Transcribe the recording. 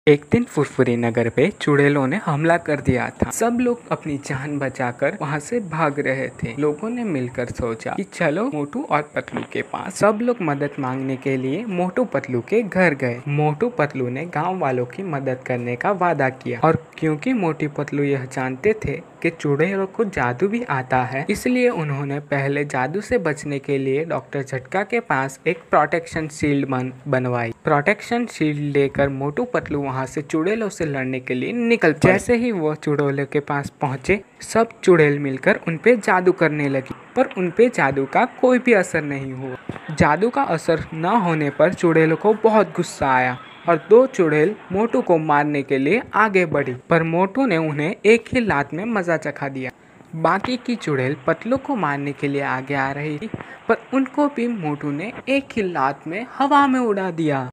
एक दिन फुरफुरी नगर पे चुड़ैलों ने हमला कर दिया था। सब लोग अपनी जान बचाकर वहाँ से भाग रहे थे। लोगों ने मिलकर सोचा कि चलो मोटू और पतलू के पास। सब लोग मदद मांगने के लिए मोटू पतलू के घर गए। मोटू पतलू ने गांव वालों की मदद करने का वादा किया और क्योंकि मोटू पतलू यह जानते थे कि चुड़ैलों को जादू भी आता है, इसलिए उन्होंने पहले जादू से बचने के लिए डॉक्टर झटका के पास एक प्रोटेक्शन शील्ड बनवाई। प्रोटेक्शन शील्ड लेकर मोटू पतलू वहां से चुड़ैलों से लड़ने के लिए निकल पड़े। जैसे ही वो चुड़ैलों के पास पहुंचे, सब चुड़ैल मिलकर उनपे जादू करने लगी, पर उनपे जादू का कोई भी असर नहीं हुआ। जादू का असर न होने पर चुड़ैलों को बहुत गुस्सा आया और दो चुड़ैल मोटू को मारने के लिए आगे बढ़ी, पर मोटू ने उन्हें एक ही लात में मजा चखा दिया। बाकी की चुड़ैल पतलू को मारने के लिए आगे आ रही थी, पर उनको भी मोटू ने एक ही लात में हवा में उड़ा दिया।